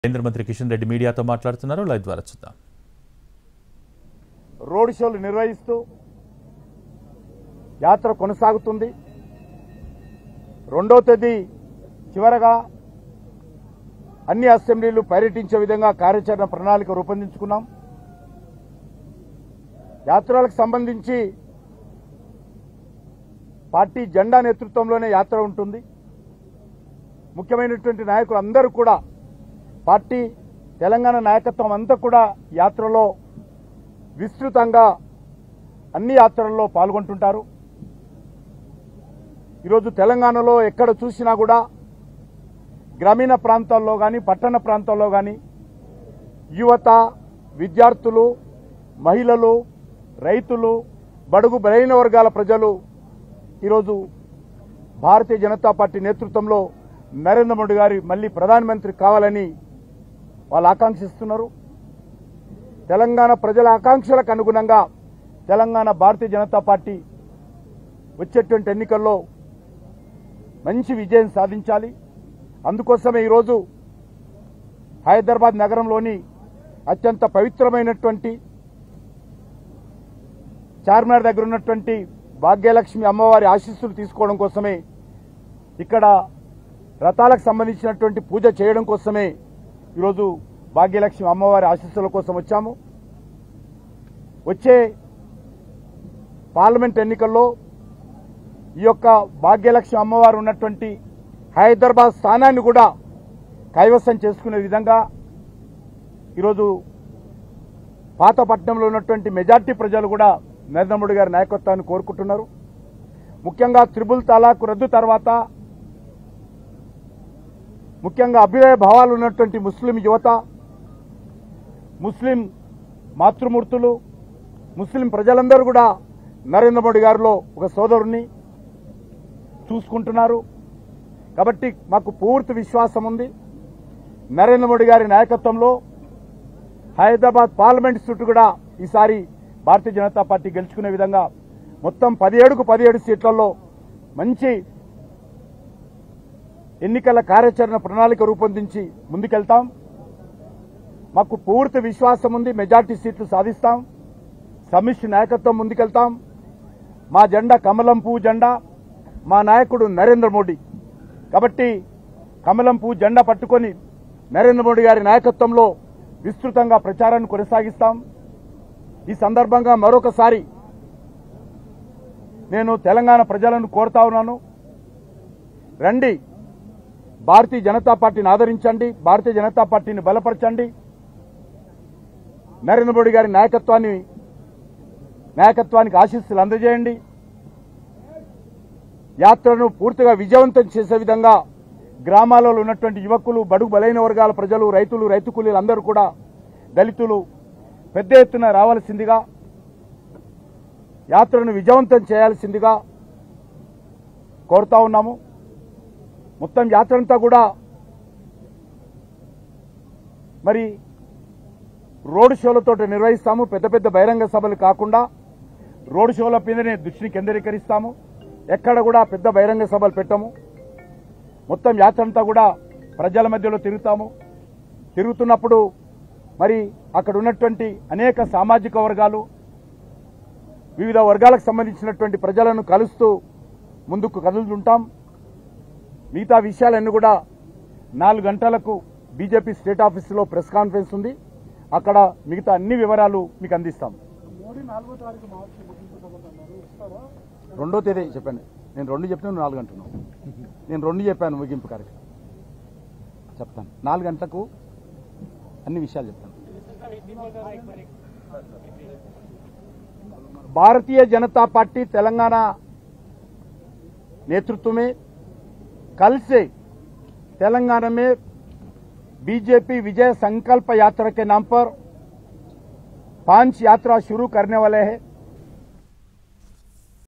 కేంద్ర మంత్రి కిషన్ రెడ్డి మీడియాతో మాట్లాడుతున్నారు. లైవ్ ద్వారా చూద్దాం. రోడ్ షోలు నిర్వహిస్తూ యాత్ర కొనసాగుతుంది. 2వ తేదీ చివరగా అన్ని అసెంబ్లీలు పర్యటించే విధంగా కార్యాచరణ ప్రణాళిక రూపొందించుకున్నాం. యాత్రలకు సంబంధించి పార్టీ జెండా నేతృత్వంలోనే యాత్ర ఉంటుంది. ముఖ్యమైనటువంటి నాయకులు అందరూ కూడా పార్టీ తెలంగాణ నాయకత్వం అంతా కూడా యాత్రలో విస్తృతంగా అన్ని యాత్రల్లో పాల్గొంటుంటారు. ఈరోజు తెలంగాణలో ఎక్కడ చూసినా కూడా గ్రామీణ ప్రాంతాల్లో కానీ పట్టణ ప్రాంతాల్లో కానీ యువత, విద్యార్థులు, మహిళలు, రైతులు, బడుగు బలైన వర్గాల ప్రజలు ఈరోజు భారతీయ జనతా పార్టీ నేతృత్వంలో నరేంద్ర మోడీ గారి మళ్లీ ప్రధానమంత్రి కావాలని వాళ్ళు ఆకాంక్షిస్తున్నారు. తెలంగాణ ప్రజల ఆకాంక్షలకు అనుగుణంగా తెలంగాణ భారతీయ జనతా పార్టీ వచ్చేటువంటి ఎన్నికల్లో మంచి విజయం సాధించాలి. అందుకోసమే ఈరోజు హైదరాబాద్ నగరంలోని అత్యంత పవిత్రమైనటువంటి చార్మినార్ దగ్గర ఉన్నటువంటి భాగ్యలక్ష్మి అమ్మవారి ఆశీస్సులు తీసుకోవడం కోసమే, ఇక్కడ రథాలకు సంబంధించినటువంటి పూజ చేయడం కోసమే ఈరోజు భాగ్యలక్ష్మి అమ్మవారి ఆశీస్సుల కోసం వచ్చాము. వచ్చే పార్లమెంట్ ఎన్నికల్లో ఈ యొక్క భాగ్యలక్ష్మి అమ్మవారు ఉన్నటువంటి హైదరాబాద్ స్థానాన్ని కూడా కైవసం చేసుకునే విధంగా ఈరోజు పాతపట్నంలో ఉన్నటువంటి మెజార్టీ ప్రజలు కూడా నరేంద్ర మోడీ గారి నాయకత్వాన్ని కోరుకుంటున్నారు. ముఖ్యంగా త్రిపుల్ తలాక్ రద్దు తర్వాత ముఖ్యంగా అభ్యుదయ భావాలు ఉన్నటువంటి ముస్లిం యువత, ముస్లిం మాతృమూర్తులు, ముస్లిం ప్రజలందరూ కూడా నరేంద్ర మోడీ గారిలో ఒక సోదరుని చూసుకుంటున్నారు. కాబట్టి మాకు పూర్తి విశ్వాసం ఉంది. నరేంద్ర మోడీ గారి నాయకత్వంలో హైదరాబాద్ పార్లమెంట్ చుట్టూ కూడా ఈసారి భారతీయ జనతా పార్టీ గెలుచుకునే విధంగా మొత్తం 17కు 17 సీట్లలో మంచి ఎన్నికల కార్యాచరణ ప్రణాళిక రూపొందించి ముందుకెళ్తాం. మాకు పూర్తి విశ్వాసం ఉంది. మెజార్టీ సీట్లు సాధిస్తాం. సమిష్టి నాయకత్వం ముందుకెళ్తాం. మా జెండా కమలం పువ్వు జెండా, మా నాయకుడు నరేంద్ర మోడీ. కాబట్టి కమలం పువ్వు జెండా పట్టుకొని నరేంద్ర మోడీ గారి నాయకత్వంలో విస్తృతంగా ప్రచారాన్ని కొనసాగిస్తాం. ఈ సందర్భంగా మరొకసారి నేను తెలంగాణ ప్రజలను కోరుతా ఉన్నాను, రండి, భారతీయ జనతా పార్టీని ఆదరించండి, భారతీయ జనతా పార్టీని బలపరచండి, నరేంద్ర మోడీ గారి నాయకత్వానికి ఆశీస్సులు అందజేయండి. యాత్రను పూర్తిగా విజయవంతం చేసే విధంగా గ్రామాలలో ఉన్నటువంటి యువకులు, బడుగు బలైన వర్గాల ప్రజలు, రైతులు, రైతు కూలీలు అందరూ కూడా, దళితులు పెద్ద ఎత్తున రావాల్సిందిగా, యాత్రను విజయవంతం చేయాల్సిందిగా కోరుతా ఉన్నాము. మొత్తం యాత్ర అంతా కూడా మరి రోడ్ షోలతో నిర్వహిస్తాము. పెద్ద పెద్ద బహిరంగ సభలు కాకుండా రోడ్ షోల మీదనే దృష్టిని కేంద్రీకరిస్తాము. ఎక్కడ కూడా పెద్ద బహిరంగ సభలు పెట్టము. మొత్తం యాత్ర అంతా కూడా ప్రజల మధ్యలో తిరుగుతాము. తిరుగుతున్నప్పుడు మరి అక్కడ ఉన్నటువంటి అనేక సామాజిక వర్గాలు, వివిధ వర్గాలకు సంబంధించినటువంటి ప్రజలను కలుస్తూ ముందుకు కదులుతుంటాం. మిగతా విషయాలన్నీ కూడా 4 గంటలకు బీజేపీ స్టేట్ ఆఫీసులో ప్రెస్ కాన్ఫరెన్స్ ఉంది. అక్కడ మిగతా అన్ని వివరాలు మీకు అందిస్తాం. 2వ తేదీ చెప్పండి. నేను 2 చెప్పిన 4 అంటున్నాను. నేను 2 చెప్పాను ముగింపు కార్యక్రమం. చెప్తాను 4 గంటలకు అన్ని విషయాలు చెప్తాను. भारतीय जनता पार्टी तेलंगाना नेतृत्व में कल से तेलंगाना में बीजेपी विजय संकल्प यात्रा के नाम पर 5 यात्रा शुरू करने वाले हैं।